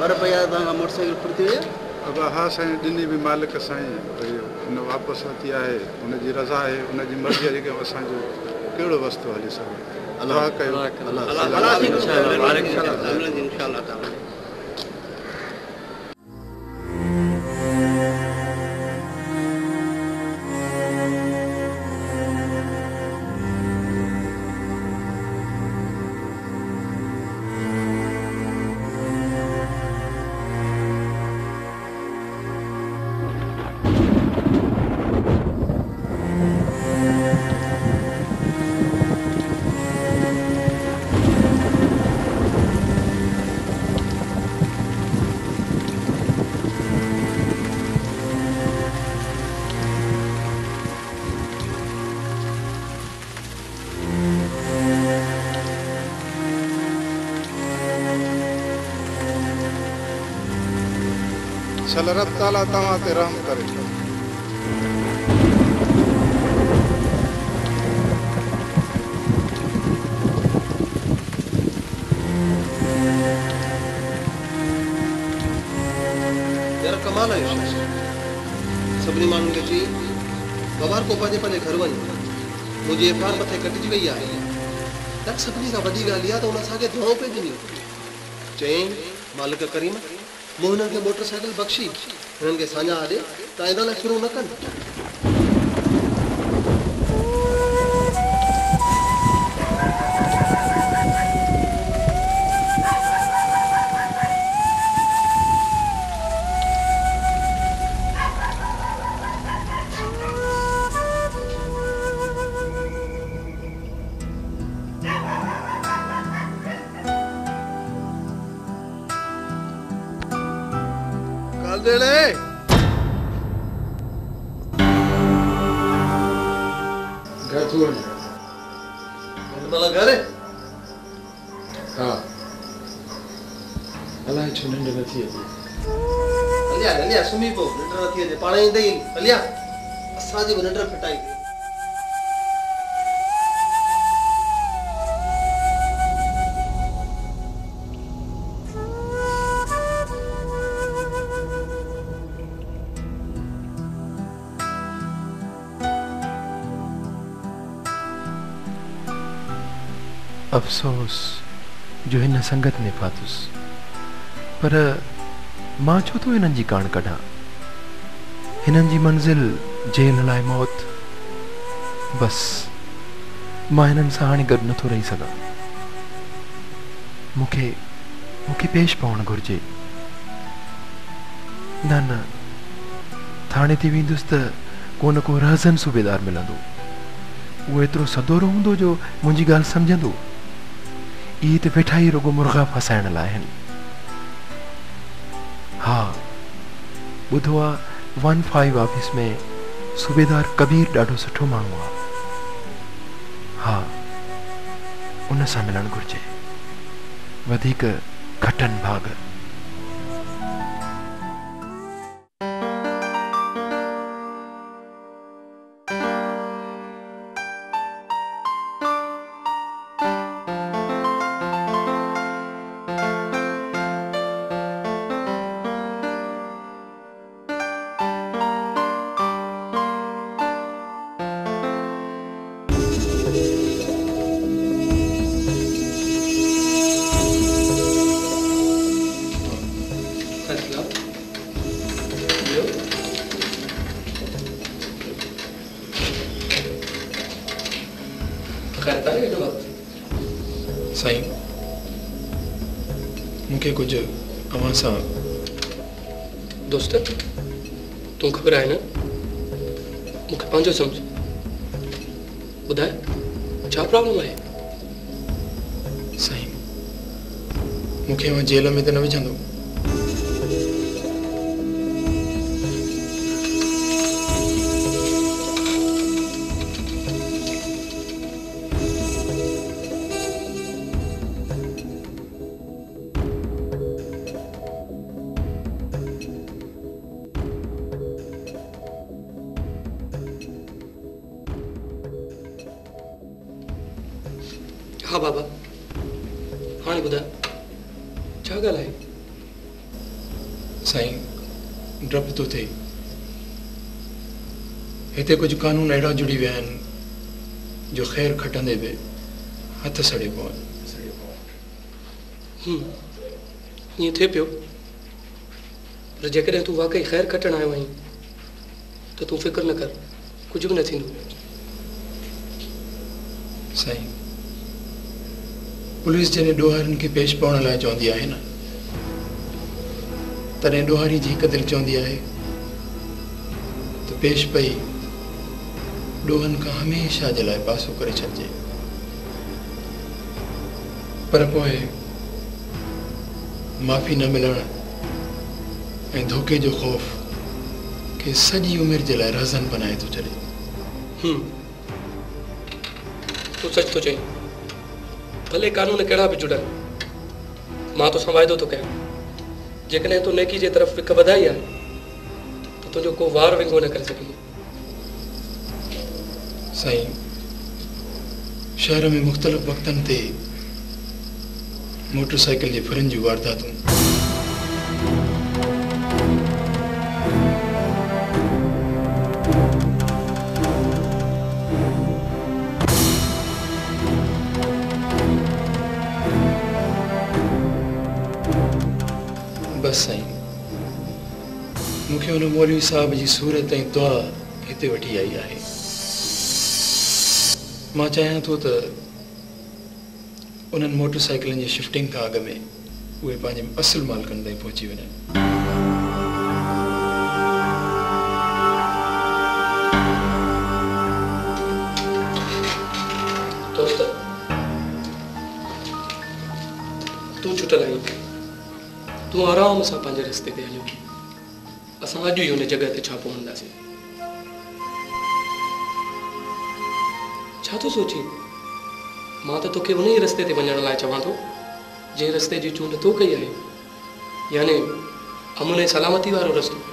रुपया तव्हां मोटरसाइकिल फुर्ती हुई? अब हाँ साईं, ॾिनी बि मालिक साईं, भई हुन वापसि वरिती आहे, हुनजी रज़ा आहे, हुनजी मर्ज़ी आहे, जेके असांजो कहिड़ो वस्तो हली सघे। दुआ कयो। सल रब ताला तव्हां ते रहम करे। यार कमाल है सभिनी माण्हुनि खे चई बवार को पंहिंजे घर वञ, मुंहिंजी एफ आर मथे कटिजी वई आहे। यार सभिनी खां वॾी ॻाल्हि इहा त हुन असांखे दुआऊं पई ॾिनी। चयईं मालिक करीम मूं हिननि खे मोटरसाइकिल बख़्शी, हिननि खे साञा ॾे त आइंदा लाइ शुरू न कनि। घर है? हाँ। अलाए छो निंड नथी अचे। हलिया सुम्ही पो, निंड नथी अचे, पाण ईंदे ई हलिया असांजी बि निंड फिटाई। अफसोस जो हिन संगत में फातुस, पर मां छो तो हिननि जी कान कढां। हिननि जी मंज़िल जेल लाइ मौत। बस मां हिननि सां हाणे गॾु नथो रही सघां। मूंखे पेश पवणु घुरिजे। न थाणे थी वेंदुसि त को न को रहज़न सूबेदार मिलंदो। उहो एतिरो सदोरो हूंदो जो मुंहिंजी ॻाल्हि सम्झंदो। इहे त वेठा ई रुगो मुर्गा फसाइण लाइ आहिनि। हा, ॿुधो आहे 15 ऑफिस में सूबेदार कबीर ॾाढो सुठो माण्हू आहे। हा, उन सां मिलणु घुरिजे। वधीक घटनि भाग। साईं, मूंखे कुझु अवां सां दोस्त तूं ख़बर आहे न, मूंखे पंहिंजो सम्झ। ॿुधाए छा प्रॉब्लम आहे? साईं, मूंखे मां जेल में त न विझंदो? हाँ बाबा, हाँ बुधा छा ॻाल्हि आहे? साईं डप थो थिए। हिते कुछ कानून अहिड़ा जुड़ी विया आहिनि जो ख़ैर खटंदे बि हथ सड़े पवनि। ईअं थिए पियो, पर जेकॾहिं तूं वाकई ख़ैर खटण आयो आहीं त तूं फिक्र न कर, कुझु बि न थींदो। साईं पुलिस जॾहिं ॾोहारियुनि खे पेश पवण लाइ चवंदी आहे न, तॾहिं ॾोहारी जी हिकु दिलि चवंदी आहे त पेश पई ॾोहनि खां हमेशह जे लाइ पासो करे छॾिजे। पर पोइ माफ़ी न मिलण ऐं धोखे जो ख़ौफ़ खे सॼी उमिरि जे लाइ रहज़न बनाए थो छॾे। तूं सच थो चईं, भले कानून कहिड़ा बि जुड़नि, मां तोसां वाइदो थो कयां, जेकॾहिं तूं नेकी जे तरफ़ हिकु वधाई आहे त तुंहिंजो को वार विंगो न करे सघंदो। साईं शहर में मुख़्तलिफ़ वक़्तनि ते मोटरसाइकिल जे फरनि जूं वारदातूं बस साईं मूंखे हुन मौलवी साहब जी सूरत ऐं दुआ हिते वठी आई आहे। मां चाहियां थो त उन्हनि मोटरसाइकिलनि जी शिफ्टिंग खां अॻु में उहे पंहिंजे असुल मालिकनि ताईं पहुची वञनि। दोस्त तूं छुटल आहीं, तूं आराम सां पंहिंजे रस्ते ते हलियो, असां अॼु ई हुन जॻह ते छा पहुंदासीं। छा थो सोची? मां त तोखे उन ई रस्ते ते वञण लाइ चवां थो जंहिं रस्ते जी चूंड तो कई आहे, यानी अमन ऐं सलामती वारो रस्तो।